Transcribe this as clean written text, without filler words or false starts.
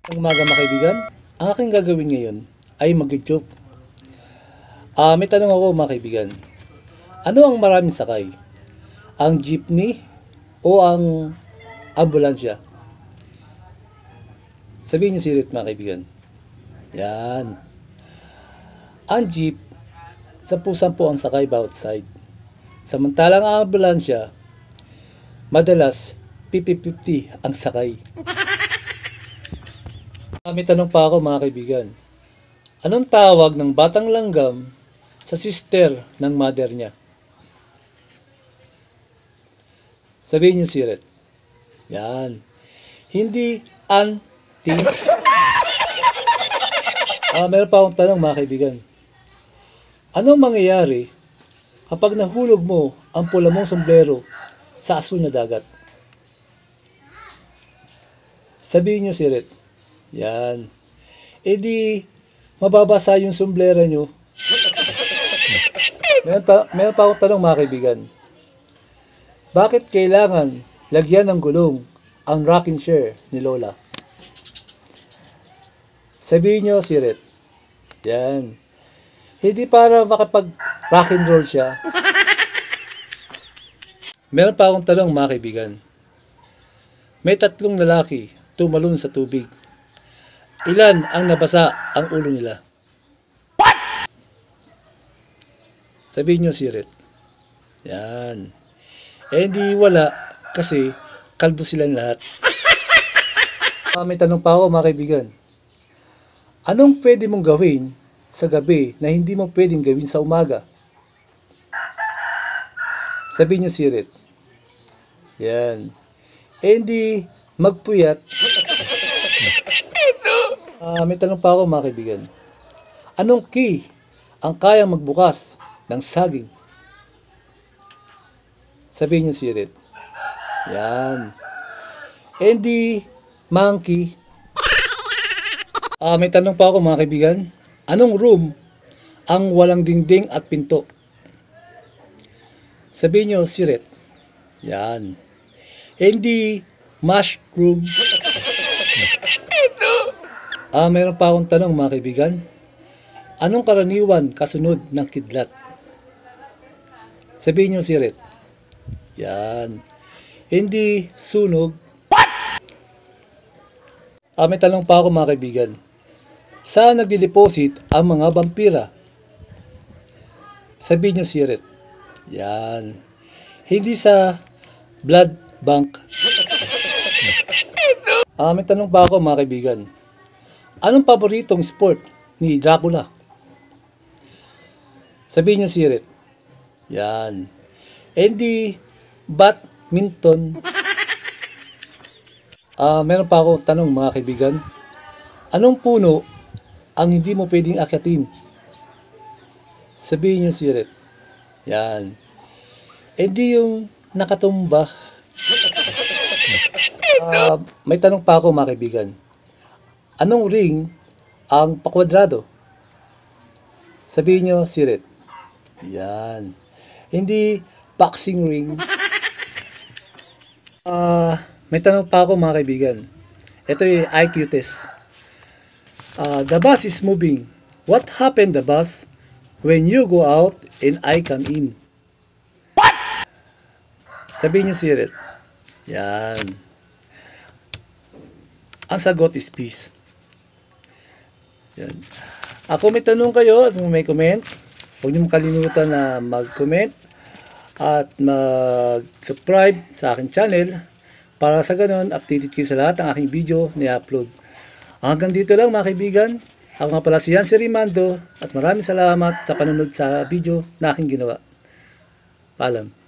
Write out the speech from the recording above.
Umaga mga kaibigan, ang aking gagawin ngayon ay mag-joke. May tanong ako mga kaibigan. Ano ang maraming sakay? Ang jeepney o ang ambulansya? Sabihin niyo sirit mga kaibigan. Yan. Ang jeep, 10-10 ang sakay bawat side. Samantalang ang ambulansya, madalas 50-50 ang sakay. May tanong pa ako mga kaibigan. Anong tawag ng batang langgam sa sister ng mother niya? Sabihin niyo sirit. Yan. Hindi auntie. Meron pa akong tanong mga kaibigan. Anong mangyayari kapag nahulog mo ang pula mong sombrero sa asul na dagat? Sabihin niyo sirit. Yan. Di mababasa yung sombrero nyo. Meron pa akong tanong mga kaibigan. Bakit kailangan lagyan ng gulong ang rocking chair ni Lola? Sabihin nyo, sirit. Yan. Hindi para makapag rock and roll siya. Meron pa akong tanong mga kaibigan. May 3 lalaki tumalon sa tubig. Ilan ang nabasa ang ulo nila? What? Sabihin nyo, sirit. Yan. Hindi wala kasi kalbo silang lahat. May tanong pa ako mga kaibigan. Anong pwede mong gawin sa gabi na hindi mo pwedeng gawin sa umaga? Sabihin nyo, sirit. Yan. Hindi magpuyat. May tanong pa ako mga kaibigan. Anong key ang kayang magbukas ng saging? Sabihin niyo sirit. Yan. Hindi monkey. May tanong pa ako mga kaibigan. Anong room ang walang dingding at pinto? Sabihin niyo sirit. Yan. Hindi mushroom. Meron pa akong tanong mga kaibigan. Anong karaniwan kasunod ng kidlat? Sabihin niyo sirit. Yan. Hindi sunog. What? May tanong pa ako mga kaibigan. Saan nagdideposit ang mga vampira? Sabihin niyo sirit. Yan. Hindi sa blood bank. May tanong pa ako mga kaibigan. Anong paboritong sport ni Dracula? Sabihin niyo sirit. Yan. Hindi badminton. Meron pa ako tanong mga kaibigan. Anong puno ang hindi mo pwedeng akyatin? Sabihin niyo sirit. Yan. Hindi yung nakatumba. May tanong pa ako mga kaibigan. Anong ring ang pakwadrado? Sabihin nyo, sirit. Yan. Hindi boxing ring. May tanong pa ako mga kaibigan. Ito yung IQ test. The bus is moving. What happened the bus when you go out and I come in? What? Sabihin nyo, sirit. Yan. Ang sagot is peace. Yan. Kung may tanong kayo at may comment, huwag niyo makalimutan na mag-comment at mag-subscribe sa aking channel para sa ganun updated kayo sa lahat ng aking video na i-upload. Hanggang dito lang mga kaibigan. Ako nga pala si Yan si Rimando at maraming salamat sa panonood sa video na aking ginawa. Paalam.